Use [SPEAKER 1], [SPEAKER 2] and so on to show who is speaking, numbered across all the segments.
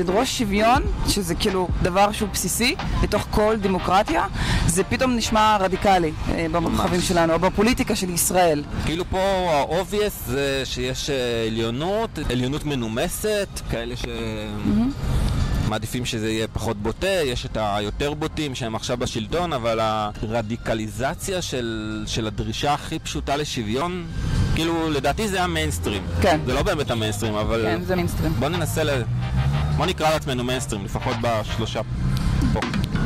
[SPEAKER 1] לדרוש שוויון, שזה כאילו דבר שהוא בסיסי לתוך כל דמוקרטיה, זה פתאום נשמע רדיקלי במרחבים שלנו, או בפוליטיקה של ישראל.
[SPEAKER 2] כאילו פה ה-obvious זה שיש עליונות מנומסת, כאלה מעדיפים שזה יהיה פחות בוטה, יש את היותר בוטים שהם עכשיו בשלטון, אבל הרדיקליזציה של הדרישה הכי פשוטה לשוויון, כאילו לדעתי זה המיינסטרים.
[SPEAKER 1] כן.
[SPEAKER 2] זה לא באמת המיינסטרים, אבל...
[SPEAKER 1] כן, זה מיינסטרים.
[SPEAKER 2] בוא נקרא לעצמנו מיינסטרים, לפחות בשלושה פה.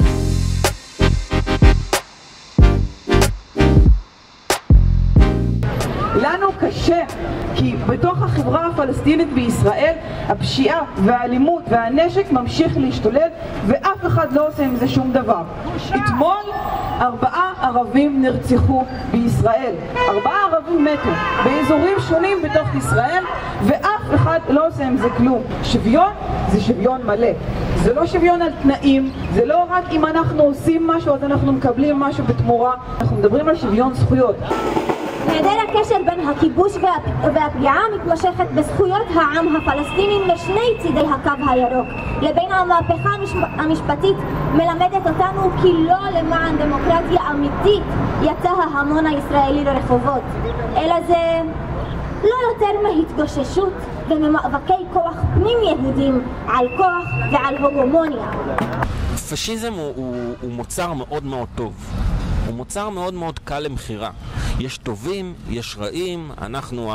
[SPEAKER 3] לנו קשה, כי בתוך החברה הפלסטינית בישראל הפשיעה והאלימות והנשק ממשיך להשתולל ואף אחד לא עושה עם זה שום דבר. אתמול 4 ערבים נרצחו בישראל, 4 ערבים מתו באזורים שונים בתוך ישראל ואף אחד לא עושה עם זה כלום. שוויון זה שוויון מלא, זה לא שוויון על תנאים, זה לא רק אם אנחנו עושים משהו אז אנחנו מקבלים משהו בתמורה, אנחנו מדברים על שוויון זכויות.
[SPEAKER 4] היעדר הקשר בין הכיבוש והפגיעה המתמשכת בזכויות העם הפלסטיני משני צידי הקו הירוק לבין המהפכה המשפטית מלמדת אותנו כי לא למען דמוקרטיה אמיתית יצא ההמון הישראלי לרחובות, אלא זה לא יותר מהתגוששות וממאבקי כוח פנים יהודים על כוח ועל הוגמוניה.
[SPEAKER 2] פשיזם הוא מוצר מאוד מאוד טוב. הוא מוצר מאוד מאוד קל למחירה. יש טובים, יש רעים, אנחנו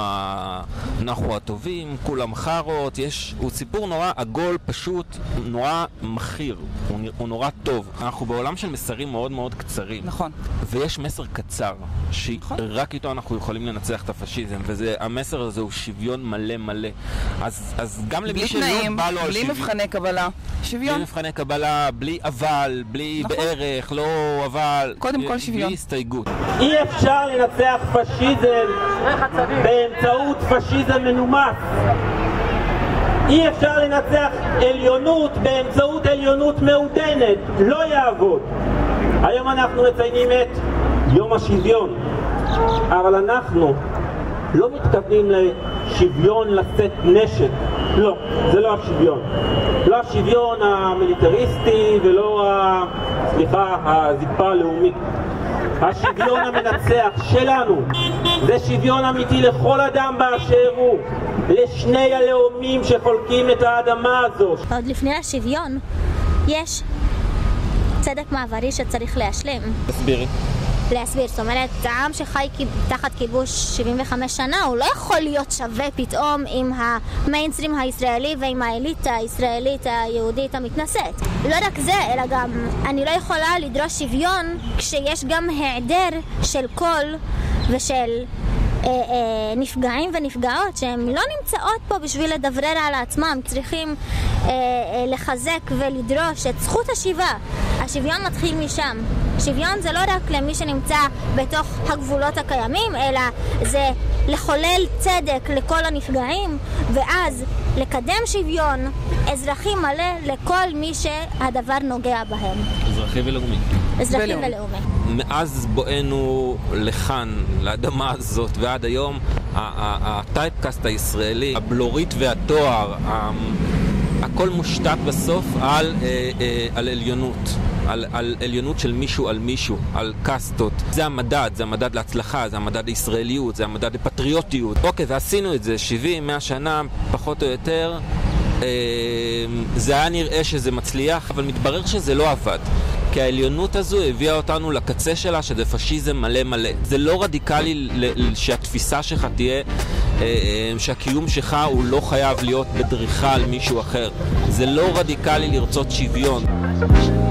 [SPEAKER 2] הטובים, כולם חרות, הוא סיפור נורא עגול, פשוט, נורא מחיר, הוא נורא טוב. אנחנו בעולם של מסרים מאוד מאוד קצרים.
[SPEAKER 1] נכון.
[SPEAKER 2] ויש מסר קצר, שרק איתו אנחנו יכולים לנצח את הפשיזם, והמסר הזה הוא שוויון מלא מלא. אז גם למי שלא בא לו על שוויון...
[SPEAKER 1] בלי מבחני קבלה. שוויון.
[SPEAKER 2] בלי מבחני קבלה, בלי אבל, בלי בערך, לא אבל...
[SPEAKER 1] קודם כל שוויון.
[SPEAKER 2] בלי הסתייגות.
[SPEAKER 5] אי אפשר לנצח פשיזם באמצעות פשיזם מנומס. אי אפשר לנצח עליונות באמצעות עליונות מעודנת. לא יעבוד. היום אנחנו מציינים את יום השוויון, אבל אנחנו לא מתכוונים לשוויון לשאת נשק. לא, זה לא השוויון. לא השוויון המיליטריסטי ולא הזקפה הלאומית. השוויון המנצח שלנו זה שוויון אמיתי לכל אדם באשר הוא, לשני הלאומים שחולקים את האדמה הזו.
[SPEAKER 4] עוד לפני השוויון יש צדק מעברי שצריך להשלים.
[SPEAKER 2] תסבירי.
[SPEAKER 4] להסביר, זאת אומרת, העם שחי תחת כיבוש 75 שנה הוא לא יכול להיות שווה פתאום עם המיינסטרים הישראלי ועם האליטה הישראלית היהודית המתנשאת. לא רק זה, אלא גם אני לא יכולה לדרוש שוויון כשיש גם היעדר של קול ושל נפגעים ונפגעות שהם לא נמצאות פה בשביל לדברר על עצמם. צריכים לחזק ולדרוש את זכות השיבה. השוויון מתחיל משם. שוויון זה לא רק למי שנמצא בתוך הגבולות הקיימים, אלא זה לחולל צדק לכל הנפגעים ואז לקדם שוויון אזרחי מלא לכל מי שהדבר נוגע בהם.
[SPEAKER 2] אזרחי ולאומי.
[SPEAKER 4] אזרחי ולאומי.
[SPEAKER 2] מאז בואנו לכאן, לאדמה הזאת ועד היום, הטייפקאסט הישראלי, הבלורית והתואר, הכל מושתת בסוף על עליונות. על עליונות של מישהו על מישהו, על קאסטות. זה המדד להצלחה, זה המדד לישראליות, זה המדד לפטריוטיות. אוקיי, ועשינו את זה 70-100 שנה, פחות או יותר. זה היה נראה שזה מצליח, אבל מתברר שזה לא עבד. כי העליונות הזו הביאה אותנו לקצה שלה, שזה פשיזם מלא מלא. זה לא רדיקלי שהתפיסה שלך תהיה, שהקיום שלך הוא לא חייב להיות בדריכה על מישהו אחר. זה לא רדיקלי לרצות שוויון.